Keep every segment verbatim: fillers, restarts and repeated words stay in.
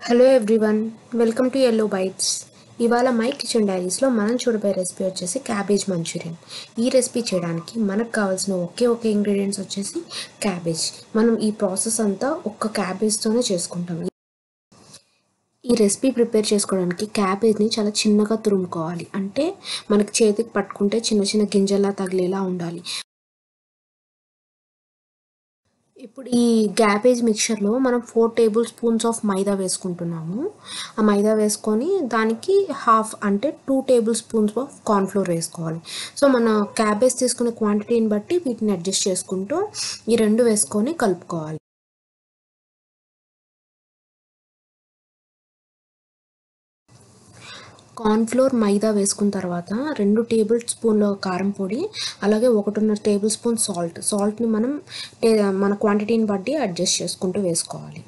Hello everyone, welcome to Yellow Bytes. ఇవాళ My Kitchen డైరీస్లో మనం చూడబోయే రెసిపీ వచ్చేసి క్యాబేజ్ మంచూరియన్. ఈ రెసిపీ చేయడానికి మనకు కావాల్సిన ఒకే ఒక ఇంగ్రీడియంట్స్ వచ్చేసి క్యాబేజ్. మనం ఈ ప్రాసెస్ అంతా ఒక్క క్యాబేజ్తోనే చేసుకుంటాం. ఈ రెసిపీ ప్రిపేర్ చేసుకోవడానికి క్యాబేజ్ని చాలా చిన్నగా తురుముకోవాలి. అంటే మనకి చేతికి పట్టుకుంటే చిన్న చిన్న గింజల్లా తగిలేలా ఉండాలి. ఇప్పుడు ఈ క్యాబేజ్ మిక్చర్లో మనం four table spoons of maida వేసుకుంటున్నాము. ఆ మైదా వేసుకొని దానికి హాఫ్ అంటే two table spoons of cornflour వేసుకోవాలి. సో మన క్యాబేజ్ తీసుకునే క్వాంటిటీని బట్టి వీటిని అడ్జస్ట్ చేసుకుంటూ ఈ రెండు వేసుకొని కలుపుకోవాలి. కార్న్ఫ్లోర్ మైదా వేసుకున్న తర్వాత రెండు టేబుల్ స్పూన్ల కారం పొడి, అలాగే ఒకటిన్నర టేబుల్ స్పూన్ సాల్ట్ సాల్ట్ని మనం మన క్వాంటిటీని బట్టి అడ్జస్ట్ చేసుకుంటూ వేసుకోవాలి.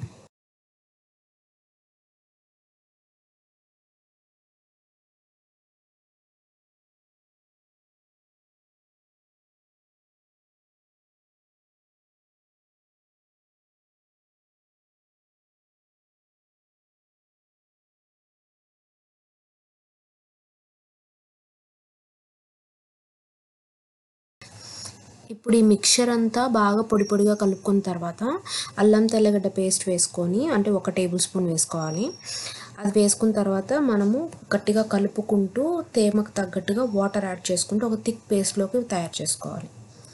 ఇప్పుడు ఈ మిక్చర్ అంతా బాగా పొడి పొడిగా కలుపుకున్న తర్వాత అల్లం తెల్లగడ్డ పేస్ట్ వేసుకొని, అంటే ఒక టేబుల్ స్పూన్ వేసుకోవాలి. అది వేసుకున్న తర్వాత మనము గట్టిగా కలుపుకుంటూ తేమకు తగ్గట్టుగా వాటర్ యాడ్ చేసుకుంటూ ఒక థిక్ పేస్ట్లోకి తయారు చేసుకోవాలి.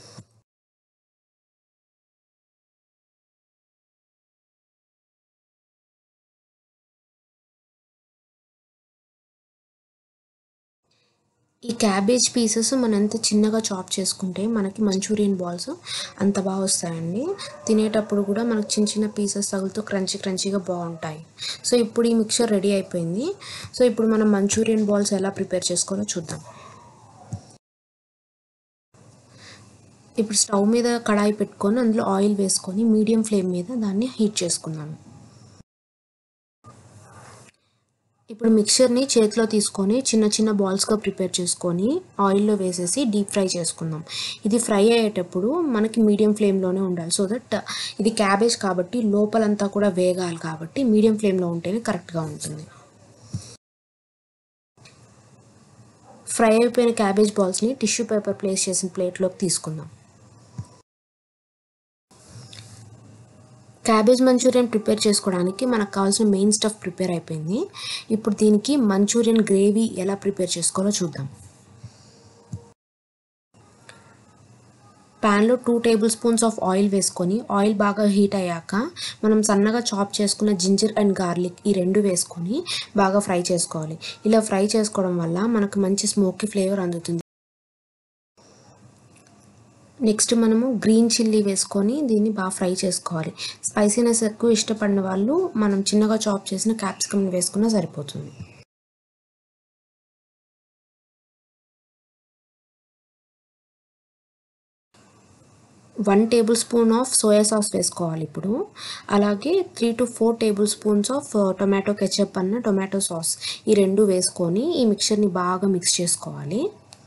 ఈ క్యాబేజ్ పీసెస్ మనం ఎంత చిన్నగా చాప్ చేసుకుంటే మనకి మంచూరియన్ బాల్స్ అంత బాగా వస్తాయండి. తినేటప్పుడు కూడా మనకు చిన్న చిన్న పీసెస్ తగులుతూ క్రంచీ క్రంచీగా బాగుంటాయి. సో ఇప్పుడు ఈ మిక్చర్ రెడీ అయిపోయింది. సో ఇప్పుడు మనం మంచూరియన్ బాల్స్ ఎలా ప్రిపేర్ చేసుకోవాలో చూద్దాం. ఇప్పుడు స్టవ్ మీద కడాయి పెట్టుకొని అందులో ఆయిల్ వేసుకొని మీడియం ఫ్లేమ్ మీద దాన్ని హీట్ చేసుకుందాం. ఇప్పుడు మిక్చర్ని చేతిలో తీసుకొని చిన్న చిన్న బాల్స్గా ప్రిపేర్ చేసుకొని ఆయిల్లో వేసేసి డీప్ ఫ్రై చేసుకుందాం. ఇది ఫ్రై అయ్యేటప్పుడు మనకి మీడియం ఫ్లేమ్లోనే ఉండాలి. సో దట్ ఇది క్యాబేజ్ కాబట్టి లోపలంతా కూడా వేగాలి, కాబట్టి మీడియం ఫ్లేమ్లో ఉంటేనే కరెక్ట్గా ఉంటుంది. ఫ్రై అయిపోయిన క్యాబేజ్ బాల్స్ని టిష్యూ పేపర్ ప్లేస్ చేసిన ప్లేట్లోకి తీసుకుందాం. క్యాబేజ్ మంచూరియన్ ప్రిపేర్ చేసుకోవడానికి మనకు కావాల్సిన మెయిన్ స్టఫ్ ప్రిపేర్ అయిపోయింది. ఇప్పుడు దీనికి మంచూరియన్ గ్రేవీ ఎలా ప్రిపేర్ చేసుకోవాలో చూద్దాం. ప్యాన్లో two table spoons of oil వేసుకొని ఆయిల్ బాగా హీట్ అయ్యాక మనం సన్నగా చాప్ చేసుకున్న జింజర్ అండ్ గార్లిక్ ఈ రెండు వేసుకొని బాగా ఫ్రై చేసుకోవాలి. ఇలా ఫ్రై చేసుకోవడం వల్ల మనకు మంచి స్మోకీ ఫ్లేవర్ అందుతుంది. నెక్స్ట్ మనము గ్రీన్ చిల్లీ వేసుకొని దీన్ని బాగా ఫ్రై చేసుకోవాలి. స్పైసీనెస్ ఎక్కువ ఇష్టపడిన వాళ్ళు మనం చిన్నగా చాప్ చేసిన క్యాప్సికమ్ని వేసుకున్నా సరిపోతుంది. One table spoon of soya sauce వేసుకోవాలి ఇప్పుడు. అలాగే three to four table spoons of tomato ketchup అన్న టొమాటో సాస్ ఈ రెండు వేసుకొని ఈ మిక్చర్ని బాగా మిక్స్ చేసుకోవాలి.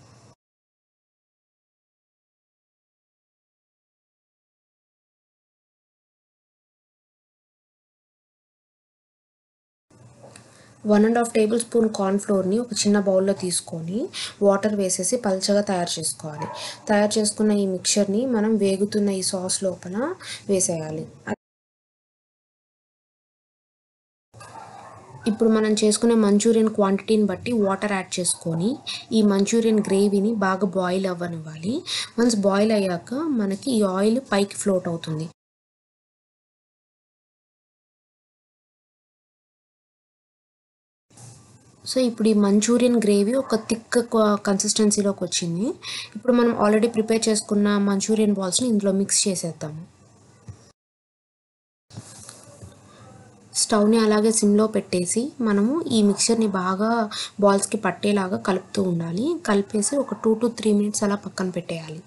One and half table spoon కార్న్ఫ్లోర్ని ఒక చిన్న బౌల్లో తీసుకొని వాటర్ వేసేసి పల్చగా తయారు చేసుకోవాలి. తయారు చేసుకున్న ఈ మిక్చర్ని మనం వేగుతున్న ఈ సాస్ లోపల వేసేయాలి. ఇప్పుడు మనం చేసుకునే మంచూరియన్ క్వాంటిటీని బట్టి వాటర్ యాడ్ చేసుకొని ఈ మంచూరియన్ గ్రేవీని బాగా బాయిల్ అవ్వనివ్వాలి. వన్స్ బాయిల్ అయ్యాక మనకి ఈ ఆయిల్ పైకి ఫ్లోట్ అవుతుంది. సో ఇప్పుడు ఈ మంచూరియన్ గ్రేవీ ఒక థిక్ కన్సిస్టెన్సీలోకి వచ్చింది. ఇప్పుడు మనం ఆల్రెడీ ప్రిపేర్ చేసుకున్న మంచూరియన్ బాల్స్ని ఇందులో మిక్స్ చేసేద్దాము. స్టవ్ని అలాగే సిమ్లో పెట్టేసి మనము ఈ మిక్చర్ని బాగా బాల్స్కి పట్టేలాగా కలుపుతూ ఉండాలి. కలిపేసి ఒక టూ టు త్రీ మినిట్స్ అలా పక్కన పెట్టేయాలి.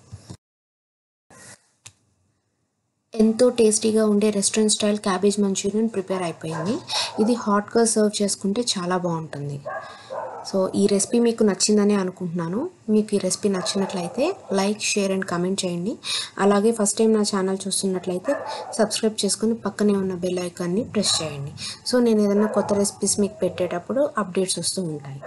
ఎంతో టేస్టీగా ఉండే restaurant style cabbage Manchurian prepare అయిపోయింది. ఇది హాట్గా సర్వ్ చేసుకుంటే చాలా బాగుంటుంది. సో ఈ రెసిపీ మీకు నచ్చిందని అనుకుంటున్నాను. మీకు ఈ రెసిపీ నచ్చినట్లయితే లైక్, షేర్ అండ్ కామెంట్ చేయండి. అలాగే ఫస్ట్ టైం నా ఛానల్ చూస్తున్నట్లయితే సబ్స్క్రైబ్ చేసుకుని పక్కనే ఉన్న బెల్ ఐకాన్ని ప్రెస్ చేయండి. సో నేను ఏదైనా కొత్త రెసిపీస్ మీకు పెట్టేటప్పుడు అప్డేట్స్ వస్తూ ఉంటాయి.